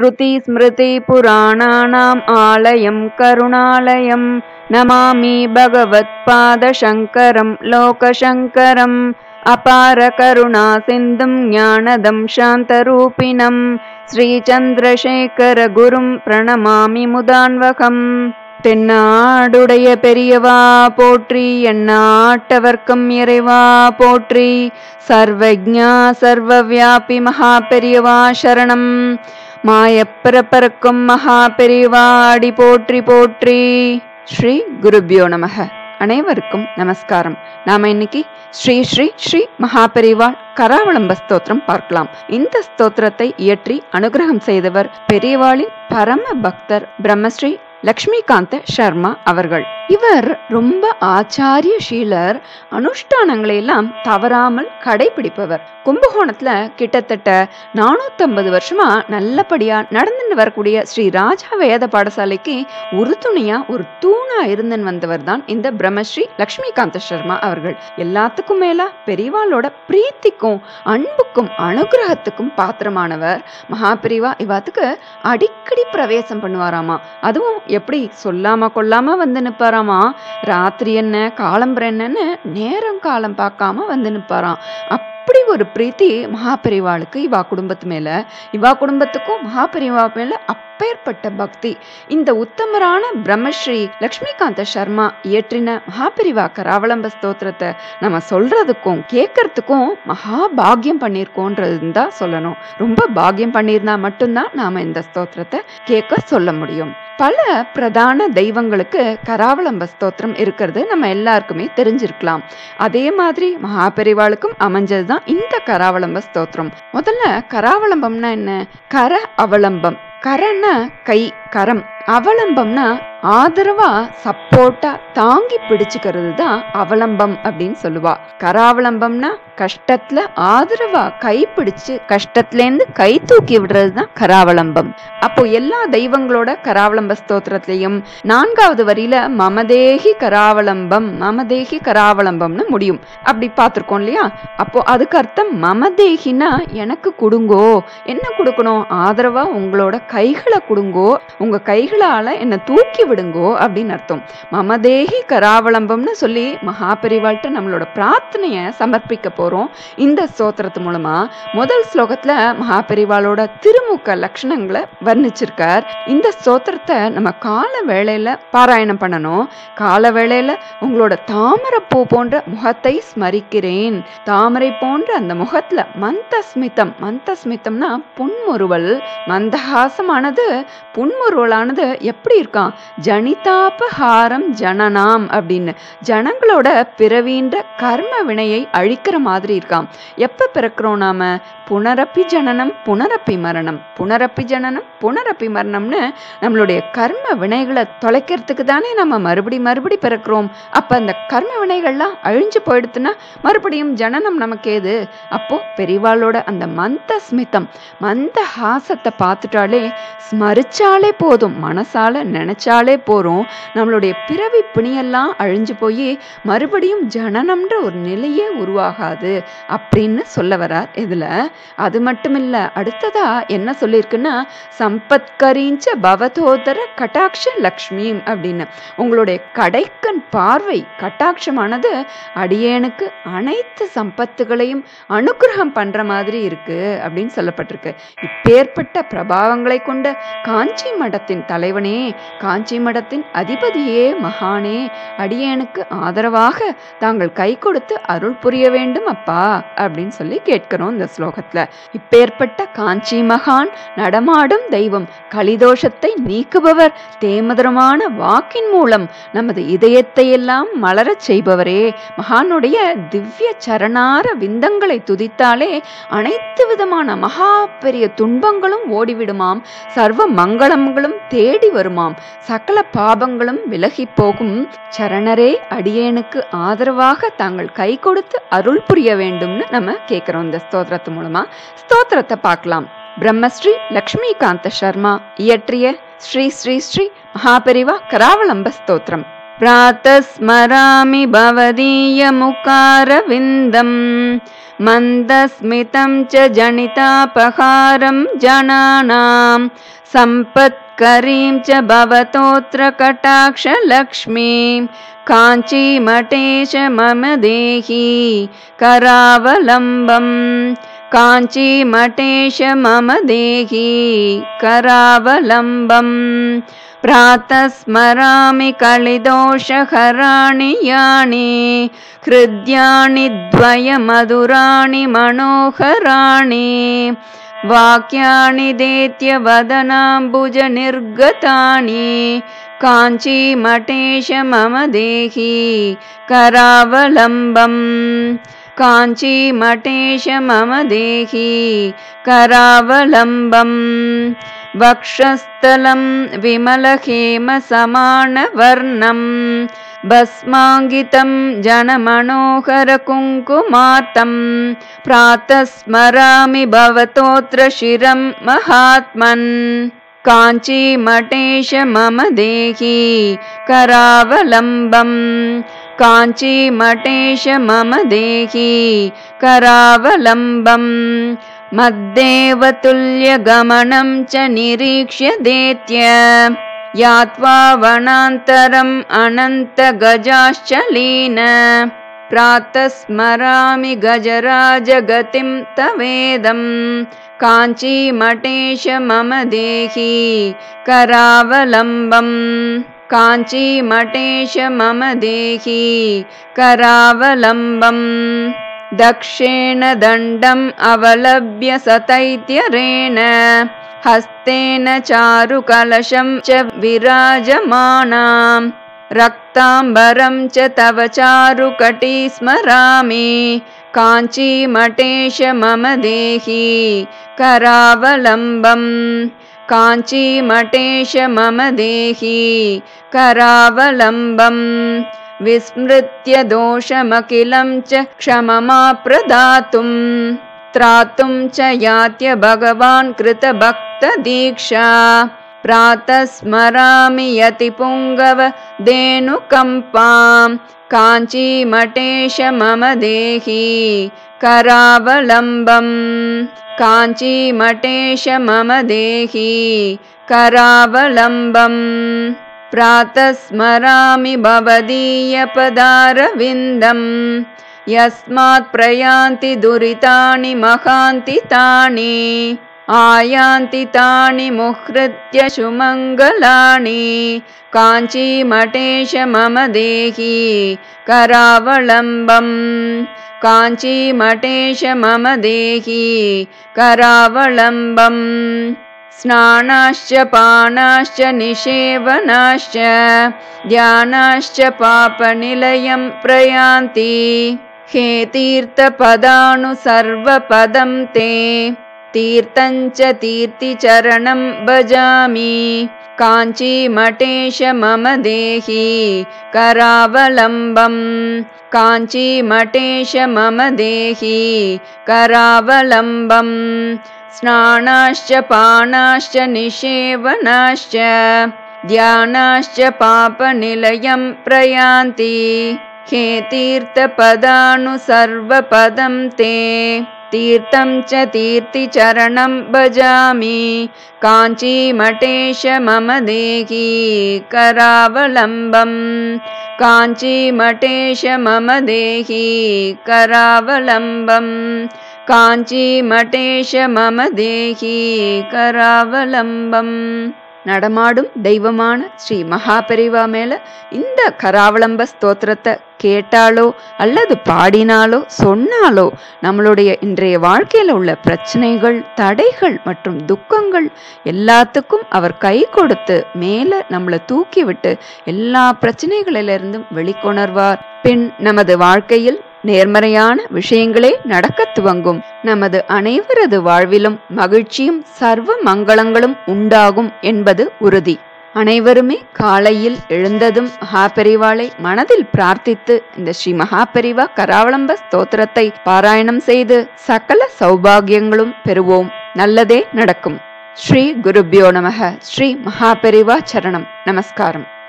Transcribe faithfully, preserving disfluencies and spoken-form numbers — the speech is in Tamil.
ஸ்ருதி ஸ்மிருதி புராணானாம் ஆலயம் கருணாலயம் நமாமி பகவத் பாத சங்கரம் லோகசங்கரம் அபார கருணா சிந்தும் ஞானதம் சாந்தரூபிணம் ஸ்ரீ சந்திரசேகர குரும் பிரணமாமி முதான்வகம். தென்னாடுடைய பெரியவா போற்றி, எந்நாட்டவர்க்கும் இறைவா போற்றி, சர்வஜ்ஞா சர்வவியாபி மகா பெரியவா சரணம். மாயப்பிறப்பருக்கும் மகா பெரியவா அடி போற்றி போற்றி. ஸ்ரீ குருபியோ நமக. அனைவருக்கும் நமஸ்காரம். நாம இன்னைக்கு ஸ்ரீ ஸ்ரீ ஸ்ரீ மகாபெரிவாள் கராவளம்ப ஸ்தோத்திரம் பார்க்கலாம். இந்த ஸ்தோத்திரத்தை இயற்றி அனுகிரகம் செய்தவர் பெரியவாளின் பரம பக்தர் பிரம்மஸ்ரீ லக்ஷ்மிகாந்த சர்மா அவர்கள். இவர் ரொம்ப ஆச்சாரிய சீலர், அனுஷ்டானங்களை எல்லாம் தவறாமல் கடைபிடிப்பவர். கும்பகோணத்துல கிட்டத்தட்ட நானூத்தி ஐம்பது வருஷமா நல்லபடியா நடந்துட்டு வரக்கூடிய ஸ்ரீ ராஜா வேத பாடசாலைக்கு உறுதுணையா ஒரு தூணா இருந்துன்னு வந்தவர் தான் இந்த பிரம்மஸ்ரீ லக்ஷ்மிகாந்த சர்மா அவர்கள். எல்லாத்துக்கும் மேலா பெரியவாளோட பிரீத்திக்கும் அன்புக்கும் அனுகிரகத்துக்கும் பாத்திரமானவர். மகா பெரியவா இவாத்துக்கு அடிக்கடி பிரவேசம் பண்ணுவாராமா. அதுவும் எப்படி சொல்லாம கொல்லாம வந்து நிப்பாராமா. ராத்திரி என்ன காலம்பர என்னன்னு நேரம் காலம் பார்க்காம வந்து நிப்பாராம். அப்படி ஒரு பிரீத்தி மகாபெரிவாளுக்கு இவா குடும்பத்து மேல, இவா குடும்பத்துக்கும் மகாபெரிவா மேல அப்பேற்பட்ட பக்தி. இந்த உத்தமரான பிரம்மஸ்ரீ லக்ஷ்மிகாந்த சர்மா இயற்றின மகாபெரிவா கராவளம்ப ஸ்தோத்திரத்தை நம்ம சொல்றதுக்கும் கேட்கறதுக்கும் மகா பாக்கியம் பண்ணிருக்கோன்றது தான் சொல்லணும். ரொம்ப பாக்கியம் பண்ணியிருந்தா மட்டும்தான் நாம இந்த ஸ்தோத்திரத்தை கேட்க சொல்ல முடியும். பல பிரதான தெய்வங்களுக்கு கராவளம்ப ஸ்தோத்திரம் இருக்கிறது நம்ம எல்லாருக்குமே தெரிஞ்சிருக்கலாம். அதே மாதிரி மகாபெரிவாளுக்கும் அமைஞ்சதுதான் இந்த கராவளம்ப ஸ்தோத்திரம். முதல்ல கராவளம்பம்னா என்ன? கர அவலம்பம். கரன்னா கை, கரம். அவலம்பம்னா ஆதரவா சப்போர்ட்டா தாங்கி பிடிச்சுக்கிறது தான் அவலம்பம் அப்படின்னு சொல்லுவா. கராவலம்பம்னா கஷ்டத்துல ஆதரவா கை பிடிச்சு கஷ்டத்துல இருந்து கை தூக்கி விடுறது தான் கராவலம்பம். அப்போ எல்லா தெய்வங்களோட கராவலம்ப ஸ்தோத்திரத்திலையும் நான்காவது வரியில மமதேகி கராவலம்பம் மமதேகி கராவலம்பம்னு முடியும். அப்படி பார்த்திருக்கோம் இல்லையா? அப்போ அதுக்கு அர்த்தம் மமதேகினா எனக்கு கொடுங்கோ. என்ன கொடுக்கணும்? ஆதரவா உங்களோட கைகளை கொடுங்கோ, உங்க கைகளால என்ன தூக்கி விடுங்கோ அப்படின்னு அர்த்தம். மமதேகி கராவலம்பம்னு சொல்லி மகாபெரிவாள்கிட்ட நம்மளோட பிரார்த்தனைய சமர்ப்பிக்க போறோம் இந்த ஸ்தோத்திரத்து மூலமா. முதல் ஸ்லோகத்துல மகாபெரிவாளோட திருமுக லட்சணங்களை வர்ணிச்சிருக்கார். இந்த ஸ்தோத்திரத்தை நம்ம கால வேளையில பாராயணம் பண்ணணும். கால வேளையில உங்களோட தாமரை பூ போன்ற முகத்தை ஸ்மரிக்கிறேன். தாமரை போன்ற அந்த முகத்துல மந்தஸ்மிதம், மந்தஸ்மிதம்னா புன்முறுவல். மந்தஹாசமானது புன்முறுவலானது எப்படி இருக்கான்? ஜனிதாபஹாரம் ஜனனாம் அப்படின்னு ஜனங்களோட பிறவின்ற கர்ம வினையை அழிக்கிற மாதிரி இருக்காம். எப்ப பிறக்கிறோம் நாம? புனரப்பி ஜனனம் புனரப்பி மரணம், புனரப்பி ஜனனம் புனரப்பி மரணம்னு நம்மளுடைய கர்ம வினைகளை தொலைக்கிறதுக்கு தானே நம்ம மறுபடி மறுபடி பிறக்கிறோம். அப்ப அந்த கர்ம வினைகள்லாம் அழிஞ்சு போயிடுத்துன்னா மறுபடியும் ஜனனம் நமக்கு ஏது? அப்போ பெரிவாளோட அந்த மந்த ஸ்மிதம், மந்த ஹாசத்தை பார்த்துட்டாலே ஸ்மரிச்சாலே போதும், மனசால நினைச்சாலே போறோம், நம்மளுடைய பிறவி பிணியெல்லாம் அழிஞ்சு போய் மறுபடியும் ஜனனம்ன்ற ஒரு நிலையே உருவாகாது அப்படின்னு சொல்ல வரார் இதுல. அது மட்டும் இல்ல, அடுத்ததா என்ன சொல்லியிருக்குன்னா சம்பத்கரீஞ்ச பவதோதர கட்டாட்ச லக்ஷ்மி அப்படின்னு. உங்களுடைய கடைக்கண் பார்வை கட்டாட்சமானது அடியேனுக்கு அனைத்து சம்பத்துகளையும் அனுகிரகம் பண்ற மாதிரி இருக்கு அப்படின்னு சொல்லப்பட்டிருக்கு. இப்பேற்பட்ட பிரபாவங்களை கொண்ட காஞ்சி மடத்தின் தலைவனே, காஞ்சி மடத்தின் அதிபதியே, மகானே, அடியேனுக்கு ஆதரவாக தாங்கள் கை கொடுத்து அருள் புரிய வேண்டும் அப்பா அப்படின்னு சொல்லி கேட்கிறோம் இந்த ஸ்லோகத்துல. இப்பேற்பட்ட காஞ்சி மகான் நடமாடும் தெய்வம், கலிதோஷத்தை நீக்குபவர், தேமதுரமான வாக்கின் மூலம் நமது இதயத்தை எல்லாம் மலரச் செய்பவரே, மகானுடைய திவ்ய சரணார விந்தங்களை துதித்தாலே அனைத்து விதமான மகா பெரிய துன்பங்களும் ஓடிவிடுமாம், சர்வ மங்களங்களும் தேடி வருமாம், சகல பாபங்களும் விலகி போகும். சரணரே, அடியேனுக்கு ஆதரவாக தாங்கள் கை கொடுத்து அருள் புரிய வேண்டும்னு நம்ம கேட்கிறோம் இந்த ஸ்தோத்திரத்து மூலமா. ஸ்தோத்திரத்தை பார்க்கலாம். பிரம்மஸ்ரீ லக்ஷ்மிகாந்த சர்மா இயற்றிய ஸ்ரீ ஸ்ரீ ஸ்ரீ மகாபெரிவா கராவளம்ப ஸ்தோத்திரம். प्रातस्मरामि भवदीयमुखारविन्दम् मन्दस्मितं च जनितापहारं जनानां सम्पत्करीं च भवतोऽत्र कटाक्षलक्ष्मीं काञ्चीमठेश मम देहि करावलम्बम् काञ्चीमठेश मम देहि करावलम्बम् प्रातस्मरामि कलिदोषहराणि यानि हृद्यानि द्वयमधुराणि मनोहराणि वाक्यानि देत्य वदनाम्बुजनिर्गतानि काञ्चीमठेश मम देहि करावलम्बम् काञ्चीमठेश मम देहि करावलम्बम् वक्षस्थलं विमलहेमसमानवर्णं भस्माङ्गितं जनमनोहरकुङ्कुमार्तं प्रातस्मरामि भवतोऽत्र शिरं महात्मन् काञ्चीमठेश मम देहि करावलम्बम् काञ्चीमठेश मम देहि करावलम्बम् मद्देवतुल्यगमनं च निरीक्ष्य देत्य यात्वा वनान्तरम् अनन्तगजाश्च लीन प्रातस्मरामि गजराजगतिं तवेदं काञ्चीमठेश मम देहि करावलम्बम् काञ्चीमठेश मम देहि करावलम्बम् दक्षेण दण्डम् अवलम्ब्य सतैत्यरेण हस्तेन चारुकलशं च विराजमानां रक्ताम्बरं च तव चारुकटी स्मरामि काञ्चीमठेश मम देहि करावलम्बम् काञ्चीमठेश मम देहि करावलम्बम् विस्मृत्य दोषमखिलं च क्षममाप्रदातुं त्रातुं च यात्य भगवान् कृतभक्तदीक्षा प्रातस्मरामि यतिपुङ्गव धेनुकम्पां काञ्चीमठेश मम देहि करावलम्बम् काञ्चीमठेश मम देहि करावलम्बम् प्रातस्मरामि भवदीयपदारविन्दम् यस्मात् प्रयान्ति दुरितानि महान्ति तानि आयान्ति तानि मुहृत्य सुमङ्गलानि काञ्चीमठेश मम देहि करावलम्बम् काञ्चीमठेश मम देहि करावलम्बम् स्नानाश्च पानाश्च निषेवनाश्च ध्यानाश्च पापनिलयं प्रयान्ति हे तीर्थपदानु सर्वपदं ते तीर्थं च तीर्तिचरणं भजामि काञ्चीमठेश मम देहि करावलम्बम् काञ्चीमठेश मम देहि करावलम्बम् स्नानाश्च पानाश्च निषेवनाश्च ध्यानाश्च पापनिलयं प्रयान्ति हे तीर्थपदानु सर्वपदं ते तीर्थं च तीर्तिचरणं भजामि काञ्चीमठेश मम देहि करावलम्बम् काञ्चीमठेश मम देहि करावलम्बम् काञ्चीमठेश मम देहि करावलम्बम् நடமாடும் தெய்வமான ஸ்ரீ மகாபெரிவா மேல இந்த கராவலம்ப ஸ்தோத்திரத்தை கேட்டாலோ அல்லது பாடினாலோ சொன்னாலோ நம்மளுடைய இன்றைய வாழ்க்கையில உள்ள பிரச்சனைகள், தடைகள் மற்றும் துக்கங்கள் எல்லாத்துக்கும் அவர் கை கொடுத்து மேல நம்மளை தூக்கி விட்டு எல்லா பிரச்சனைகளிலிருந்தும் வெளிக்கொணர்வார். பின் நமது வாழ்க்கையில் நேர்மறையான விஷயங்களே நடக்க துவங்கும். நமது அனைவரது வாழ்விலும் மகிழ்ச்சியும் சர்வ மங்களங்களும் உண்டாகும் என்பது உறுதி. அனைவருமே காலையில் எழுந்ததும் மகாபெரிவாளை மனதில் பிரார்த்தித்து இந்த ஸ்ரீ மகாபெரிவா கராவலம்ப ஸ்தோத்திரத்தை பாராயணம் செய்து சகல சௌபாகியங்களும் பெறுவோம். நல்லதே நடக்கும். ஸ்ரீ குருப்யோ நமக. ஸ்ரீ மகாபெரிவா சரணம். நமஸ்காரம்.